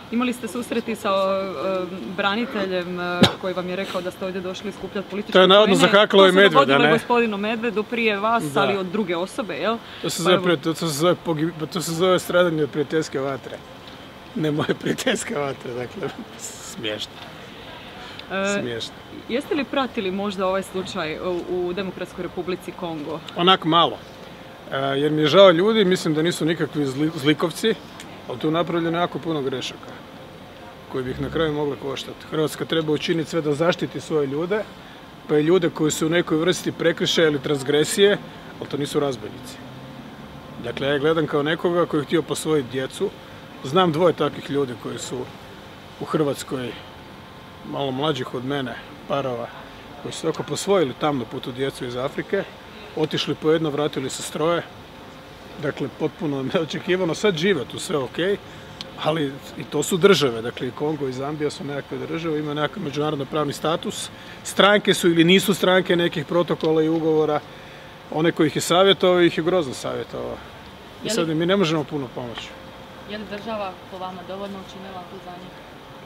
Imali ste susreti sa braniteljem koji vam je rekao da ste ovdje došli skupljati političke poene. To je navodno zahaklo i Medveda, ne? To se dogodilo gospodinu Medvedu prije vas, ali od druge osobe, jel? To se zove stradanje od prijateljske vatre. Ne moje prijateljske vatre, dakle, smiješno. Smiješno. Jeste li pratili možda ovaj slučaj u Demokratskoj Republici Kongo? Onak malo. Jer mi je žao ljudi, mislim da nisu nikakvi zlikovci, ali tu je napravljeno jako puno grešaka koji bi ih na kraju mogli koštati. Hrvatska treba učiniti sve da zaštiti svoje ljude, pa i ljude koji su u nekoj vrsti prekršaja ili transgresije, ali to nisu razbojnici. Dakle, ja gledam kao nekoga koji je htio posvojiti djecu. Znam dvoje takvih ljudi koji su u Hrvatskoj, malo mlađih od mene, parova, koji su oko posvojili tamnu putu djecu iz Afrike, otišli po jedno, vratili se stroje. Dakle, potpuno neočekivano. Sad žive tu, sve ok, ali i to su države. Dakle, i Kongo i Zambija su nekakve države, imaju nekakav međunarodno pravni status. Stranke su ili nisu stranke nekih protokola i ugovora. One koji ih je savjetovao, ih je grozno savjetovao. I sad mi ne možemo puno pomoći. Je li država po vama dovoljno učinila tu za njih?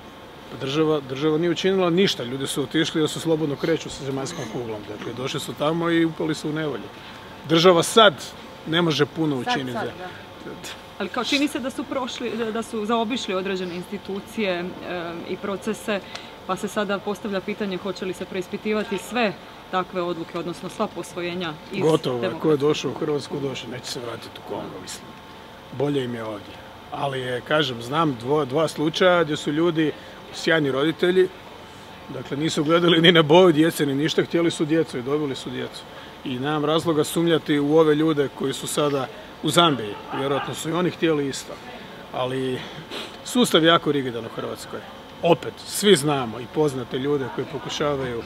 Država nije učinila ništa. Ljudi su otišli da se slobodno kreću sa zemaljskom kuglom. Dakle, došli su tamo i upali su u nevolju. Država sad ne može puno učiniti. Ali kao čini se da su zaobišli određene institucije i procese, pa se sada postavlja pitanje hoće li se preispitivati sve takve odluke, odnosno sva posvojenja iz Gotovo, ko je došao u Hrvatsku, došao, neće se vratiti u Kongo, mislim. Bolje im je ovdje. Ali je, kažem, znam dva slučaja gdje su ljudi sjajni roditelji, dakle nisu gledali ni na boju djece, ni ništa, htjeli su djecu i dobili su djecu. I nemam razloga sumnjati u ove ljude koji su sada u Zambiji. Vjerojatno su i oni htjeli isto. Ali sustav je jako rigidan u Hrvatskoj. Opet, svi znamo i poznate ljude koji pokušavaju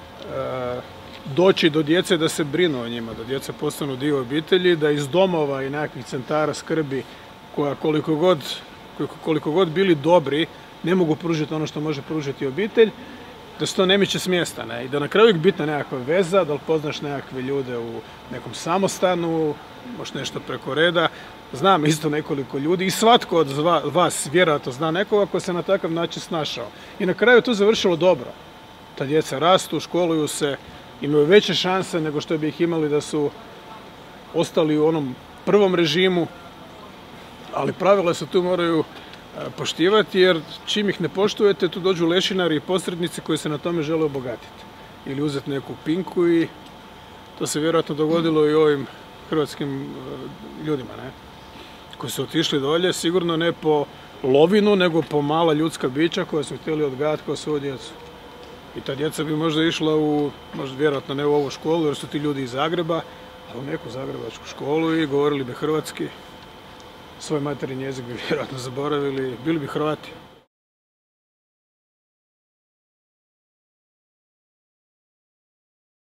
doći do djece da se brinu o njima, da djeca postanu dio obitelji, da iz domova i nekakvih centara skrbi koja koliko god bili dobri, ne mogu pružiti ono što može pružiti obitelj, da se to ne miče s mjesta, ne? I da na kraju je bitna nekakva veza, da li poznaš nekakve ljude u nekom samostanu, možda nešto preko reda. Znam isto nekoliko ljudi i svatko od vas vjerojatno zna nekoga koji se na takav način snašao. I na kraju je to završilo dobro. Ta djeca rastu, školuju se, imaju veće šanse nego što bi ih imali da su ostali u onom prvom režimu, ali pravila se tu moraju poštivati, jer čim ih ne poštujete, tu dođu lešinari i posrednici koji se na tome žele obogatiti. Ili uzeti neku pinku i to se vjerojatno dogodilo i ovim hrvatskim ljudima, ne? Koji su otišli dolje, sigurno ne po lovinu, nego po mala ljudska bića koja su htjeli odgajati kao svoju djecu. I ta djeca bi možda išla možda vjerojatno ne u ovu školu, jer su ti ljudi iz Zagreba, a u neku zagrebačku školu i govorili bi hrvatski. Svoj materinji jezik bi vjerojatno zaboravili, bili bi Hrvati.